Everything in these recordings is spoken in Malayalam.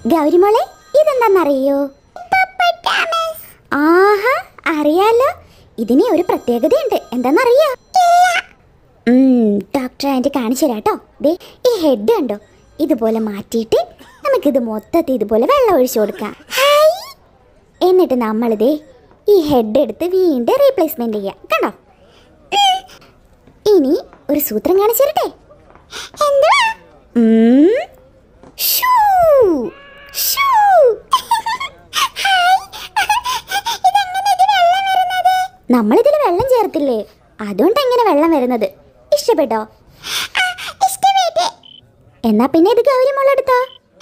ഗൗരിമോളെ, ഇതെന്താണെന്നറിയോ? ആഹാ, അറിയാലോ. ഇതിന് ഒരു പ്രത്യേകതയുണ്ട്. എന്താണെന്നറിയോ? ഡോക്ടർ ആൻറ്റി കാണിച്ചു തരാട്ടോ. ദേ, ഈ ഹെഡ് കണ്ടോ? ഇതുപോലെ മാറ്റിയിട്ട് നമുക്കിത് മൊത്തത്തിൽ ഇതുപോലെ വെള്ളം ഒഴിച്ചു കൊടുക്കാം. എന്നിട്ട് നമ്മളിതേ ഈ ഹെഡ് എടുത്ത് വീണ്ടും റീപ്ലേസ്മെന്റ് ചെയ്യാം. കണ്ടോ? ഇനി ഒരു സൂത്രം കാണിച്ചു തരട്ടെ. നമ്മളിതിൽ വെള്ളം ചേർത്തില്ലേ, അതുകൊണ്ട് എങ്ങനെ വെള്ളം വരുന്നത്. ഇഷ്ടപ്പെട്ടോ? എന്നാ പിന്നെ ഇത് ഗൗരി മോളെടുത്തോ.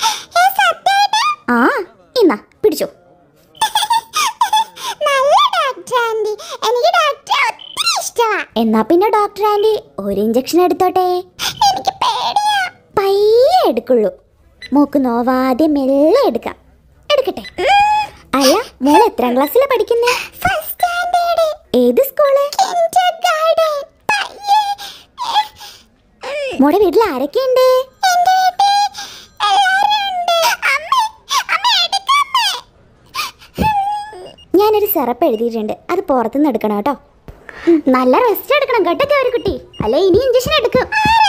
ആ, എന്നാ പിടിച്ചോ. എന്നാ പിന്നെ ഡോക്ടർ ആൻറ്റി ഒരു ഇഞ്ചക്ഷൻ എടുത്തോട്ടെ. പയ്യെ എടുക്കുള്ളൂ. മൂക്ക് നോവാതെ മെല്ലെ എടുക്കാം. എടുക്കട്ടെ. അല്ല, മോൾ എത്രാം ക്ലാസ്സിലാണ് പഠിക്കുന്നത്? ഏത് സ്കൂള്? മോടെ വീട്ടിൽ ആരൊക്കെയുണ്ട്? ഞാനൊരു സിറപ്പ് എഴുതിയിട്ടുണ്ട്, അത് പുറത്തുനിന്ന് എടുക്കണം കേട്ടോ. നല്ല റെസ്റ്റ് എടുക്കണം കേട്ടോ ഗൗരി കുട്ടി, അല്ലെ ഇനി ഇഞ്ചക്ഷൻ എടുക്കും.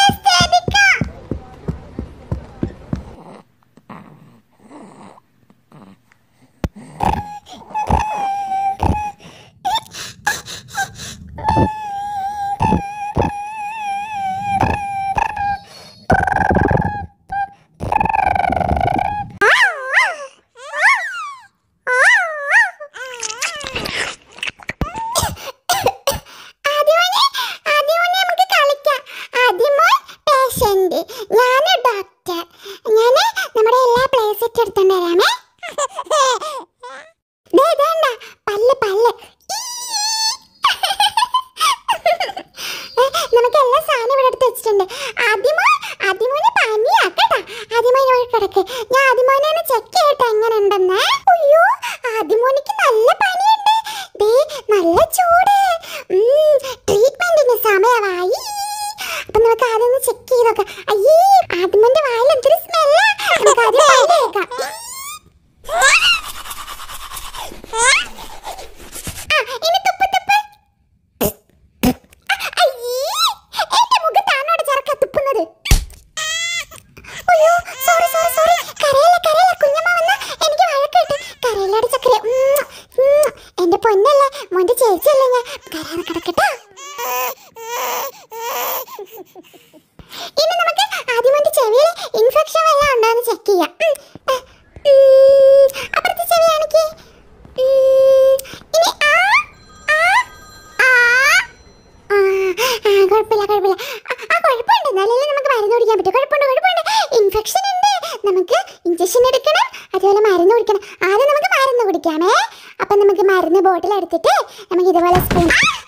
ബോട്ടിൽ എടുത്തിട്ട് നമുക്ക് ഇതുപോലെ സ്പൂൺ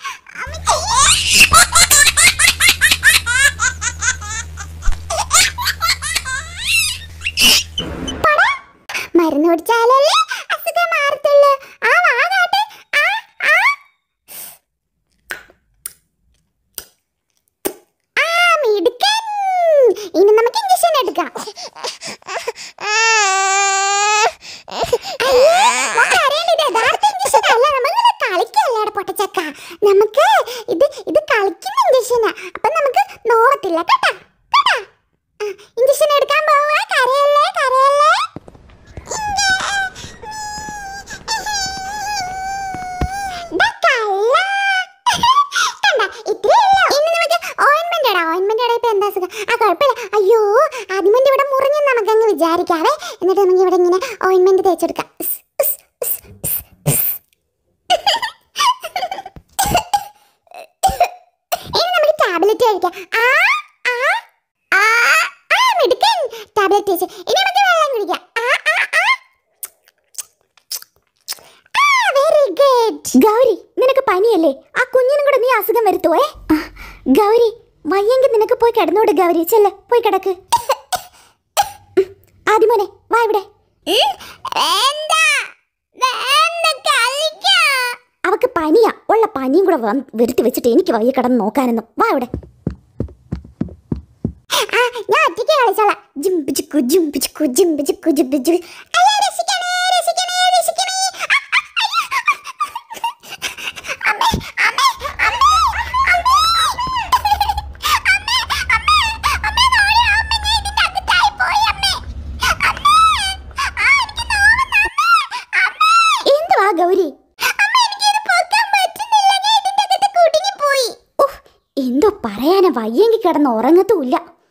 മരുന്ന് കുടിച്ചാലല്ലേ അസുഖം മാറത്തുള്ളൂ. ആ വാങ്ങാട്ടെ. മിടുക്കൻ. ഇനി നമുക്ക് ഇഞ്ചക്ഷൻ എടുക്കാം. നമുക്ക് ഇത് കളിക്കുന്ന ഇഞ്ചക്ഷനാ, അപ്പൊ നമുക്ക് നോവത്തില്ല കേട്ടാ. ഇഞ്ചക്ഷൻ എടുക്കാൻ പോവാ. കരയല്ലേ കരയല്ലേ. അയ്യോ, ആദ്യം ഇവിടെ മുറിഞ്ഞ് നമുക്കങ്ങ് വിചാരിക്കാവേ. എന്നിട്ട് നമുക്ക് ഇവിടെ ഇങ്ങനെ ഓയിൻമെന്റ് തേച്ചെടുക്കാം. ടാബ്ലറ്റ് കഴിക്കാം. മിടുക്കൻ. ടാബ്ലറ്റ് കഴിച്ചു. ഇനി നമുക്ക് വെള്ളം കുടിക്കാം. Very good. ഗൗരി, നിനക്ക് പനിയല്ലേ? ആ കുഞ്ഞിനും കൂടെ നീ അസുഖം വരുത്തുവേ. ഗൗരി, വയ്യെങ്കിൽ നിനക്ക് പോയി കിടന്നോട്. ഗൗരി, ചെല്ല്, പോയി കിടക്ക്. ആദ്യമോനെ വാ ഇവിടെ. അവക്ക് പനിയാ. ഉള്ള പനിയും കൂടെ വരുത്തി വെച്ചിട്ട് എനിക്ക് വയ്യ കിടന്ന് നോക്കാനൊന്നും. വാ ഇവിടെ. ഞാൻ ഒറ്റയ്ക്ക് ചള ജിംബ് ചിക്കു ജിംബ് ചിക്കു ജിംബ് ചിക്കു ജിംബ് ചിക്കു. അയ്യോ, രക്ഷിക്കണേ, രക്ഷിക്കണേ, രക്ഷിക്കണേ. അമ്മേ, അമ്മേ, അമ്മേ, അമ്മേ. അമ്മേ, നോടി, അമ്മേ, ഞാൻ ഇതിന്റെ അകത്തായി പോയി, അമ്മേ. അമ്മേ, എനിക്ക് നോവുന്നു, അമ്മേ. എന്തുവാ ഗൗരി? അമ്മ, എനിക്കിത് പൊക്കാൻ പറ്റുന്നില്ല, ഞാൻ ഇതിന്റെ അകത്ത് കുടുങ്ങിപ്പോയി. എന്തോ പറയാനാ, വയ്യെങ്കിൽ കിടന്ന് ഉറങ്ങത്തുമില്ല.